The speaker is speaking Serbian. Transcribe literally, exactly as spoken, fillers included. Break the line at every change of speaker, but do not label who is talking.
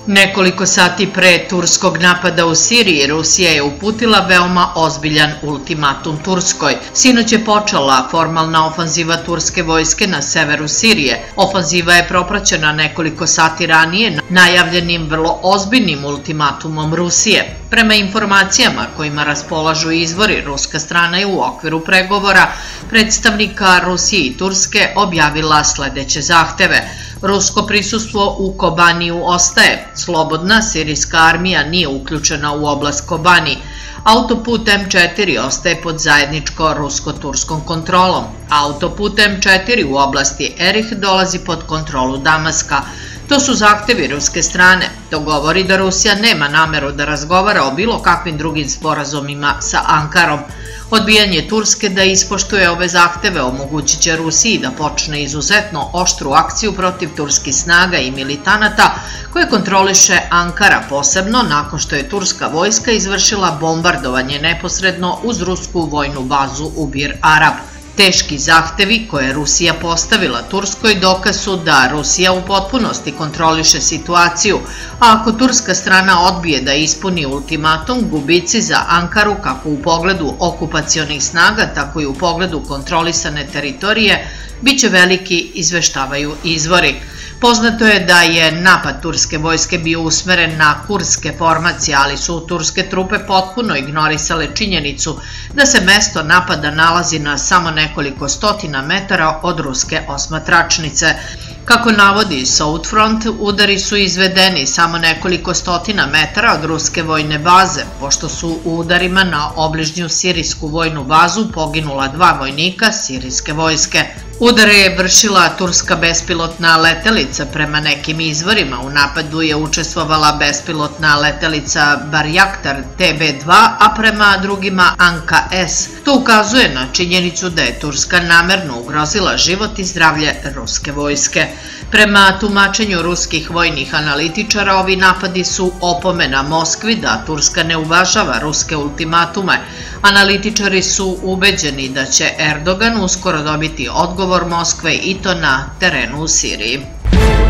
Nekoliko sati pre turskog napada u Siriji, Rusija je uputila veoma ozbiljan ultimatum Turskoj. Sinoć je počela formalna ofanziva turske vojske na severu Sirije. Ofanziva je propraćena nekoliko sati ranije najavljenim vrlo ozbiljnim ultimatumom Rusije. Prema informacijama kojima raspolažu izvori, ruska strana je u okviru pregovora predstavnika Rusije i Turske objavila sledeće zahteve. Rusko prisustvo u Kobaniju ostaje. Slobodna sirijska armija nije uključena u oblast Kobani. Autoput em četiri ostaje pod zajedničko rusko-turskom kontrolom. Autoput em četiri u oblasti Erih dolazi pod kontrolu Damaska. To su zahtevi ruske strane. To govori da Rusija nema nameru da razgovara o bilo kakvim drugim sporazumima sa Ankarom. Odbijanje Turske da ispoštuje ove zahteve omogućit će Rusiji da počne izuzetno oštru akciju protiv turskih snaga i militanata koje kontroliše Ankara, posebno nakon što je turska vojska izvršila bombardovanje neposredno uz rusku vojnu bazu u Bir Arab. Teški zahtevi koje je Rusija postavila Turskoj dokaz su da Rusija u potpunosti kontroliše situaciju, a ako turska strana odbije da ispuni ultimatum, gubici za Ankaru kako u pogledu okupacionih snaga, tako i u pogledu kontrolisane teritorije, bit će veliki, izveštavaju izvori. Poznato je da je napad turske vojske bio usmeren na kurdske formacije, ali su turske trupe potpuno ignorisale činjenicu da se mesto napada nalazi na samo nekoliko stotina metara od ruske osmatračnice. Kako navodi Southfront, udari su izvedeni samo nekoliko stotina metara od ruske vojne baze, pošto su u udarima na obližnju sirijsku vojnu bazu poginula dva vojnika sirijske vojske. Udare je vršila turska bespilotna letelica, prema nekim izvorima u napadu je učestvovala bespilotna letelica Barjaktar te be dva, a prema drugima Anka es. To ukazuje na činjenicu da je Turska namerno ugrozila život i zdravlje ruske vojske. Prema tumačenju ruskih vojnih analitičara, ovi napadi su opomena Moskvi da Turska ne uvažava ruske ultimatume. Analitičari su ubeđeni da će Erdogan uskoro dobiti odgovor Moskve i to na terenu u Siriji.